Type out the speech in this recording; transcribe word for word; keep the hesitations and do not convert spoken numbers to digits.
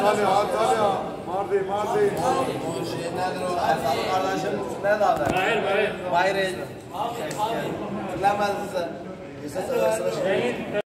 Antalya, Antalya. Mardin, Mardin. O şey nedir o? Ertan'ın kardeşinin ne adı? Hayır, hayır. Bayır. Bilemez misin?